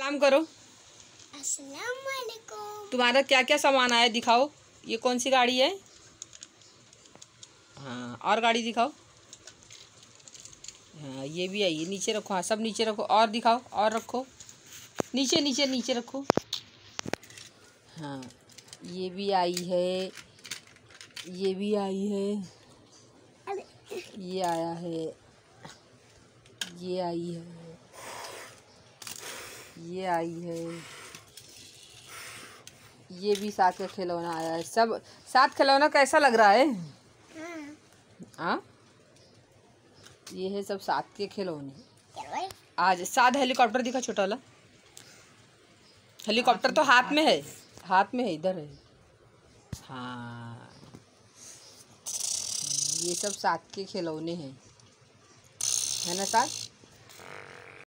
सलाम करो। अस्सलाम वालेकुम। तुम्हारा क्या क्या सामान आया दिखाओ। ये कौन सी गाड़ी है? हाँ, और गाड़ी दिखाओ। हाँ, ये भी आई है। नीचे रखो। हाँ, सब नीचे रखो। और दिखाओ, और रखो। नीचे नीचे नीचे रखो। हाँ, ये भी आई है, ये भी आई है, ये आया है, ये आई है, ये आई है, ये भी साथ का खिलौना आया है। सब साथ खिलौना कैसा लग रहा है? हाँ, ये है सब साथ के खिलौने। आज साथ हेलीकॉप्टर दिखा, छोटा वाला हेलीकॉप्टर तो हाथ में है, हाथ में है, इधर है। हाँ, ये सब साथ के खिलौने हैं, है ना साथ?